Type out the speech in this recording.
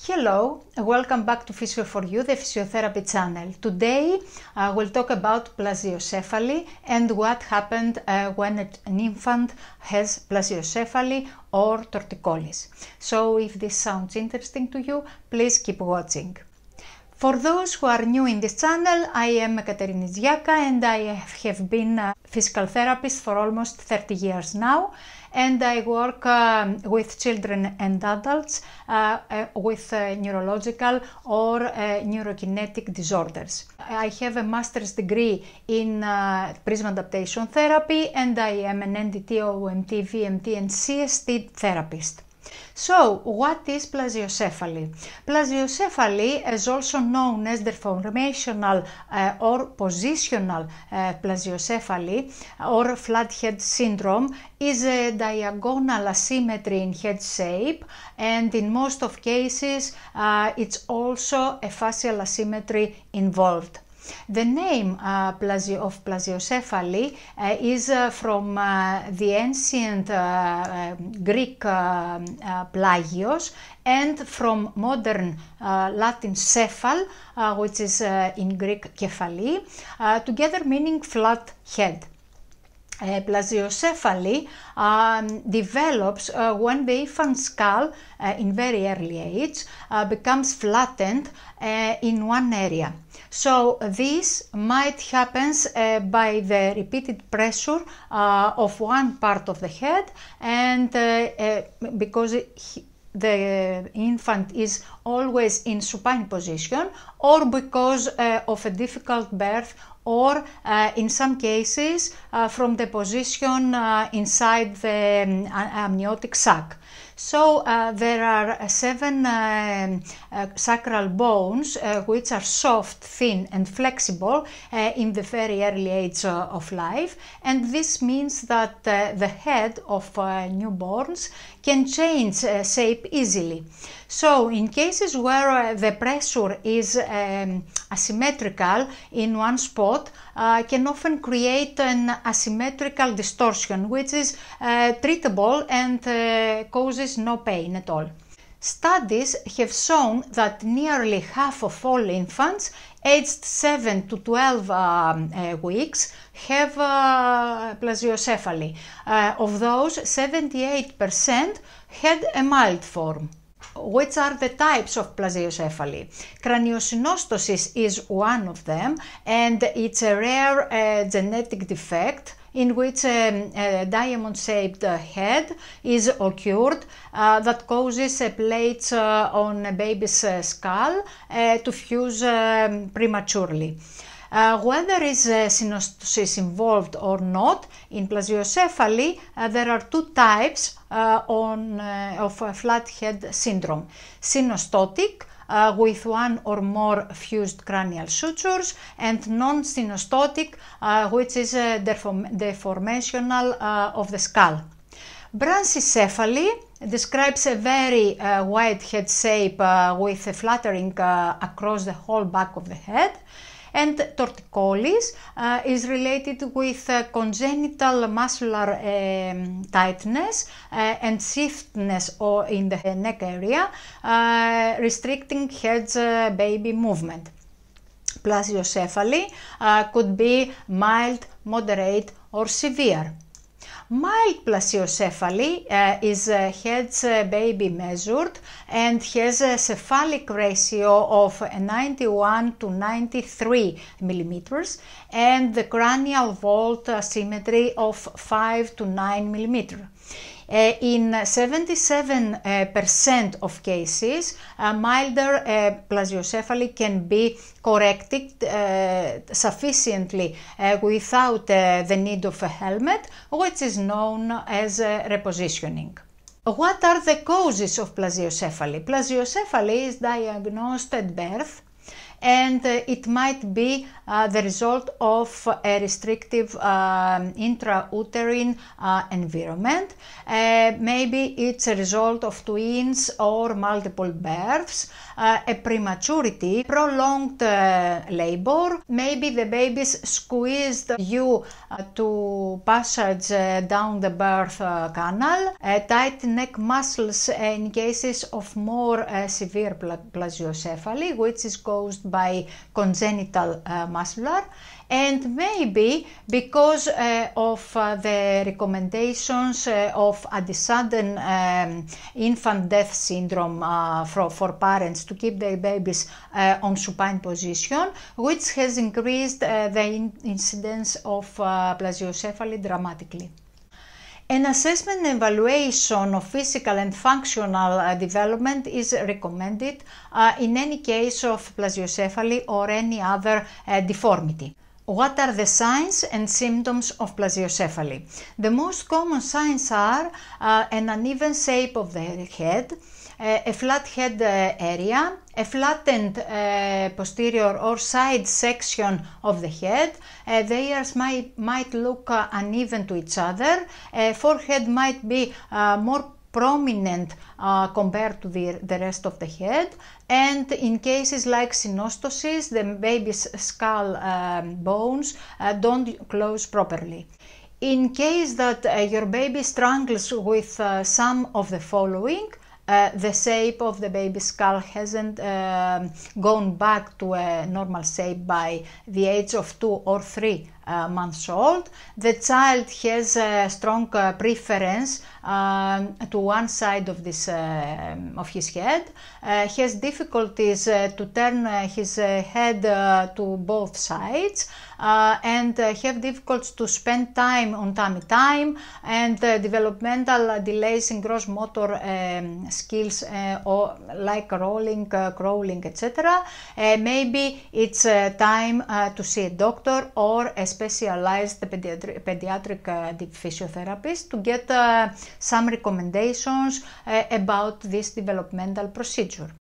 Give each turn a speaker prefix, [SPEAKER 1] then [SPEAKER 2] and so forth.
[SPEAKER 1] Hello, welcome back to Physio4You, the physiotherapy channel. Today we'll talk about plagiocephaly and what happened when an infant has plagiocephaly or torticollis. So if this sounds interesting to you, please keep watching. For those who are new in this channel, I am Katerina Zyaka and I have been a physical therapist for almost 30 years now, and I work with children and adults with neurological or neurokinetic disorders. I have a master's degree in prism adaptation therapy and I am an NDT-OMT, VMT and CST therapist. So, what is plagiocephaly? Plagiocephaly is also known as deformational or positional plagiocephaly or flat head syndrome, is a diagonal asymmetry in head shape, and in most of cases it's also a facial asymmetry involved. The name of plagiocephaly is from the ancient Greek plagios and from modern Latin cephal, which is in Greek kephalí, together meaning flat head. Plagiocephaly develops when the infant skull in very early age becomes flattened in one area. So this might happen by the repeated pressure of one part of the head, and because the infant is always in supine position, or because of a difficult birth, or in some cases from the position inside the amniotic sac. So there are 7 sacral bones which are soft, thin and flexible in the very early age of life, and this means that the head of newborns can change shape easily. So in cases where the pressure is asymmetrical in one spot, can often create an asymmetrical distortion, which is treatable and causes no pain at all. Studies have shown that nearly half of all infants aged 7 to 12 weeks have plagiocephaly. Of those, 78% had a mild form. Which are the types of plagiocephaly? Craniosynostosis is one of them, and it's a rare genetic defect in which a diamond-shaped head is occurred that causes plates on a baby's skull to fuse prematurely. Whether is synostosis involved or not, in plagiocephaly there are 2 types of flat head syndrome: synostotic, with 1 or more fused cranial sutures, and non-synostotic, which is deformational of the skull. Brachycephaly describes a very wide head shape with a flattering across the whole back of the head. And torticollis is related with congenital muscular tightness and stiffness in the neck area, restricting head's baby movement. Plagiocephaly could be mild, moderate or severe. Mild plagiocephaly is head's baby measured and has a cephalic ratio of 91 to 93 millimeters and the cranial vault symmetry of 5 to 9 millimeters. In 77% of cases, milder plagiocephaly can be corrected sufficiently without the need of a helmet, which is known as repositioning. What are the causes of plagiocephaly? Plagiocephaly is diagnosed at birth, and it might be the result of a restrictive intrauterine environment. Maybe it's a result of twins or multiple births, a prematurity, prolonged labor. Maybe the babies squeezed you to passage down the birth canal, tight neck muscles in cases of more severe plagiocephaly, which is caused by congenital muscular, and maybe because of the recommendations of a sudden infant death syndrome for parents to keep their babies on supine position, which has increased the incidence of plagiocephaly dramatically. An assessment and evaluation of physical and functional development is recommended in any case of plagiocephaly or any other deformity. What are the signs and symptoms of plagiocephaly? The most common signs are an uneven shape of the head, a flat head area, a flattened posterior or side section of the head. The ears might look uneven to each other. Forehead might be more prominent compared to the rest of the head, and in cases like synostosis, the baby's skull bones don't close properly. In case that your baby struggles with some of the following, the shape of the baby's skull hasn't gone back to a normal shape by the age of 2 or 3 months old. The child has a strong preference to one side of his head, has difficulties to turn his head to both sides, and have difficulties to spend time on tummy time, and developmental delays in gross motor skills or like rolling, crawling, etc. Maybe it's time to see a doctor or a specialized pediatric physiotherapist to get some recommendations about this developmental procedure.